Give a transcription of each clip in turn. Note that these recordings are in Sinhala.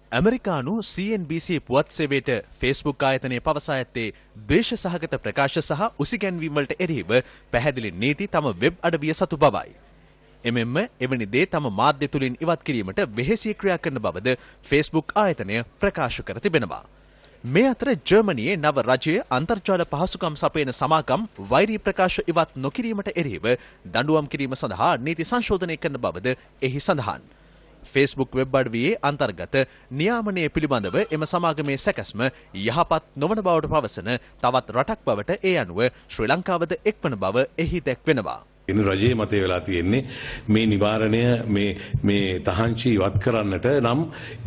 ඇමරිකානු CNBC පුවත් සේවයට Facebook ආයතනය පවසා ඇත්තේ ද්වේෂ සහගත ප්‍රකාශ සහ උසිගැන්වීම් වලට එරෙහිව පැහැදිලි නීති තම වෙබ් අඩවිය සතු බවයි. එමෙන්ම එවැනි දේ තම මාධ්‍ය තුලින් ඉවත් කිරීමට වෙහෙසී ක්‍රියා කරන බවද Facebook ආයතනය ප්‍රකාශ කර තිබෙනවා. මේ අතර ජර්මනියේ නව රජයේ අන්තර්ජාල පහසුකම් සපයන සමාගම් වෛරී ප්‍රකාශ ඉවත් නොකිරීමට එරෙහිව දඬුවම් කිරීම සඳහා නීති සංශෝධනය කරන බවද එහි සඳහන්. Facebook වෙබ් අඩවියේ අන්තර්ගත නියාමනය පිළිබඳව එම සමාගමේ සැකැස්ම යහපත් නොවන බවට පවසන තවත් රටක් බවට ඒ අනුව ශ්‍රී ලංකාවද එක්වන බව එහි දැක්වෙනවා. ඉන් රජයේ මතය වෙලා තියෙන්නේ මේ නිවාරණය මේ තහංචි ඉවත් කරන්නට නම්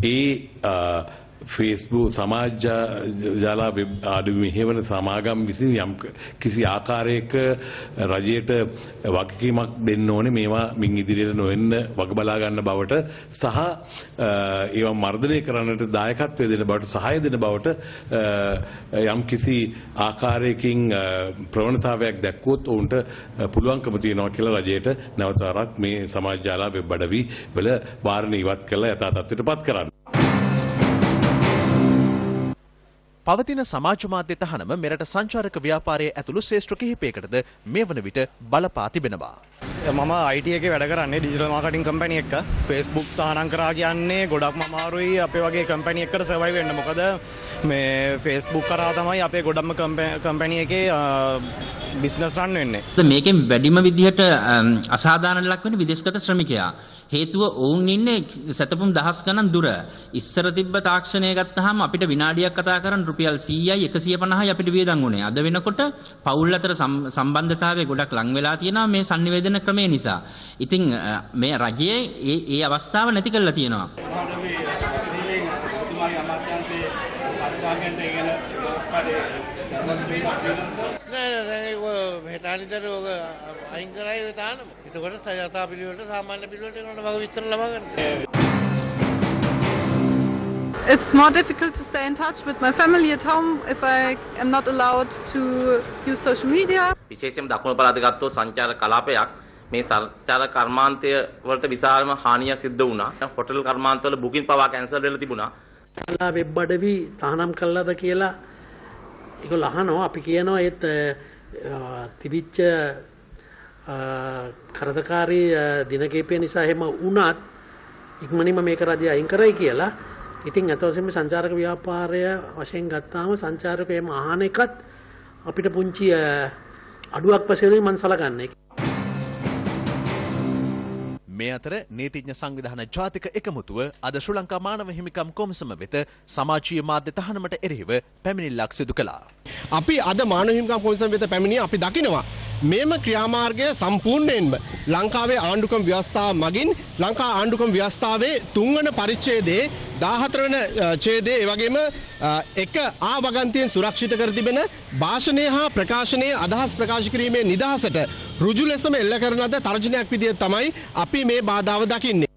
Facebook සමාජ ජාල වෙබ් අඩවි මෙහෙවන සමාගම් විසින් යම් කිසි ආකාරයක රජයට වගකීමක් දෙන්න ඕනේ මේවා මින් ඉදිරියට නොවෙන්න වග බලා ගන්න බවට සහ ඒවා මර්ධනය කරන්නට දායකත්වය දෙන බවට සහාය දෙන බවට යම් කිසි ආකාරයකින් ප්‍රවණතාවයක් දැක්වුවොත් ඔවුන්ට පුළුවන්කම තියෙනවා කියලා රජයට නැවත වරක් මේ සමාජ ජාල වෙබ් අඩවි වල වාරණය ඉවත් කරලා යථා තත්ත්වයට පත් කරන්න. පවතින සමාජ මාධ්‍ය තහනම මෙරට සංචාරක ව්‍යාපාරයේ ඇතුළු ශේෂ්ත්‍ර කිහිපයකටද මේ වන විට බලපා තිබෙනවා. මම IT එකේ වැඩ කරන්නේ ඩිජිටල් මාකටිං කම්පැනි එකක. Facebook තහනම් කරා කියන්නේ ගොඩක්ම අමාරුයි අපේ වගේ කම්පැනි එකකට සර්වයිව් වෙන්න. මොකද මේ Facebook කරා තමයි අපේ ගොඩක්ම කම්පැනි එකේ බිස්නස් රන් වෙන්නේ. මේකෙන් වැඩිම විදිහට අසාධාරණ ලක් වෙන විදේශගත ශ්‍රමිකයා. හේතුව ඔවුන් ඉන්නේ සතපුම් දහස් ගණන් දුර. ඉස්සර තිබ්බ තාක්ෂණය ගත්තාම අපිට විනාඩියක් කතා කරන් රුපියල් 100යි 150යි අපිට වියදම් වුණේ. අද වෙනකොට පවුල් අතර සම්බන්ධතාවය ගොඩක් ලං වෙලා තියෙනවා මේ sannivedana ක්‍රමය නිසා. ඉතින් මේ රජයේ ඒ අවස්ථාව නැති කරලා තියෙනවා. හෙටානිතර ඔක අයින් කරයි තානම. එතකොට සයතා පිළිවෙලට සාමාන්‍ය පිළිවෙලට යනකොට මග විස්තර ලබා ගන්න. It's more difficult to stay in touch with my family at home if I am not allowed to use social media. විශේෂයෙන්ම දකුණු පළාත ගත්තොත් සංචාර කලාපයක් මේ සංචාර කර්මාන්තය වලට විශාලම හානියක් සිද්ධ වුණා. හොටල් කර්මාන්තවල බුකින් පවා කැන්සල් වෙලා තිබුණා. වෙබ් අඩවි තහනම් කළාද කියලා ඒගොල්ලෝ අහනවා. අපි කියනවා ඒත් තිබිච්ච කරදකාරී දිනකේපය නිසා එහෙම වුණත් ඉක්මනින්ම මේක රජය අයින් කරයි කියලා. ඉතින් අතවසෙම සංචාරක ව්‍යාපාරය වශයෙන් ගත්තාම සංචාරකයම අහන එකත් අපිට පුංචි අඩුවක් වශයෙන් මම සලකන්නේ. මේ අතර නීතිඥ සංවිධාන ජාතික එකමුතුව අද ශ්‍රී ලංකා මානව හිමිකම් කොමිසම වෙත සමාජීය මාධ්‍ය තහනමට එරෙහිව පැමිණිල්ලක් සිදු කළා. අපි අද මානව හිමිකම් කොමිසම වෙත පැමිණිය අපි දකිනවා මේම ක්‍රියාමාර්ගය සම්පූර්ණයෙන්ම ලංකාවේ ආණ්ඩුක්‍රම ව්‍යවස්ථාව මගින් ලංකා ආණ්ඩුක්‍රම ව්‍යවස්ථාවේ 3 වන පරිච්ඡේදයේ 14 වන ඡේදයේ ඒ වගේම එක ආ වගන්තියෙන් සුරක්ෂිත කර තිබෙන භාෂණය හා ප්‍රකාශනයේ අදහස් ප්‍රකාශ කිරීමේ නිදහසට ඍජු ලෙසම එල්ල කරන ලද තර්ජනයක් විදිහට තමයි අපි මේ බාධාව දකින්නේ.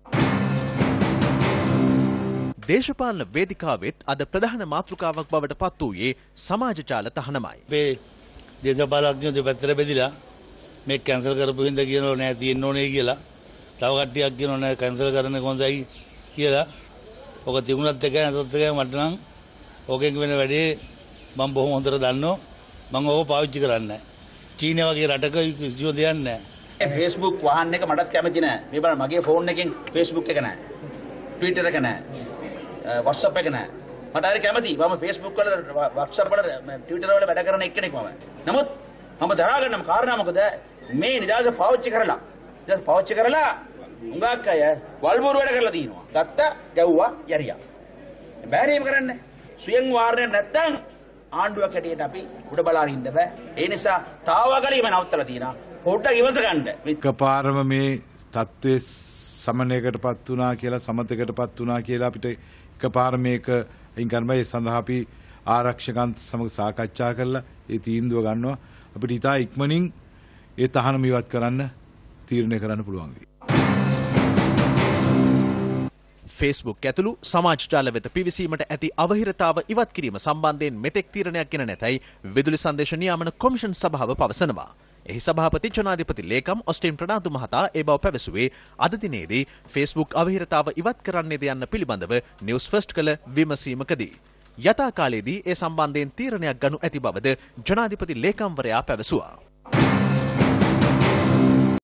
දේශපාලන වේදිකාවෙත් අද ප්‍රධාන මාතෘකාවක් බවට පත් වූයේ සමාජ ජාල තහනමයි. මේ දේශපාලඥයෝ දෙපැත්තට බෙදිලා මේ කැන්සල් කරපු හින්දා කියනවා නෑ තියෙන්න ඕනේ කියලා. තව කට්ටියක් කියනවා නෑ කැන්සල් කරන්න කොහොමදයි කියලා. ඔක තිබුණත් එකයි නැතත් එකයි මට නම් ඕකෙන් වෙන වැඩේ මම බොහොම හොඳට දන්නවා. මම ඕක පාවිච්චි කරන්නේ නෑ. චීනය වගේ රටක කිසිම දෙයක් නෑ. Facebook වහන්න එක මටත් කැමති නෑ. මේ බලන්න මගේ ෆෝන් එකෙන් Facebook එක නෑ. Twitter එක නෑ. WhatsApp එක නෑ. මට හරි කැමතියි. මම Facebook වල WhatsApp වල Twitter වල වැඩ කරන එක්කෙනෙක් මම. නමුත් මම දරා ගන්නම කාරණා මොකද මේ නිදහස පාවිච්චි කරලා උඟක් අය වල්බුරු වැඩ කරලා තිනවා. ගත්ත ගැව්වා යරියා. බෑරීම කරන්න. සුයන් වාරණය නැත්තම් ආණ්ඩුවක් හැටියට අපි උඩ බලාගෙන ඉන්න බෑ. ඒ නිසා තාවගලියම නවත්තලා තිනා. පොඩ්ඩක් ඉවස ගන්න. එකපාරම මේ தત્ත්වයේ සමනයකටපත් වුණා කියලා සමතයකටපත් වුණා කියලා අපිට එකපාර මේක අයින් කරන්න බෑ. ඒ සඳහා අපි ආරක්ෂකයන් සමග සාකච්ඡා කරලා ඒ තීන්දුව ගන්නවා. අපිට ඉතා ඉක්මනින් ඒ තහනම ඉවත් කරන්න තීරණය කරන්න පුළුවන් වෙයි. Facebook ඇතුළු සමාජ ජාල වෙත පිවිසීමට ඇති අවහිරතාව ඉවත් කිරීම සම්බන්ධයෙන් මෙතෙක් තීරණයක් ගෙන නැතයි විදුලි සංදේශ නියාමන කොමිෂන් සභාව පවසනවා. එහි සභාපති ජනාධිපති ලේකම් ඔස්ටින් ප්‍රනාන්දු මහතා ඒ බව පැවසුවේ අද දිනේදී Facebook අවහිරතාව ඉවත් කරන්නේද යන්න පිළිබඳව නිවුස් ෆස්ට් කළ විමසීමකදී. යථා කාලයේදී ඒ සම්බන්ධයෙන් තීරණයක් ගනු ඇති බවද ජනාධිපති ලේකම්වරයා පැවසුවා.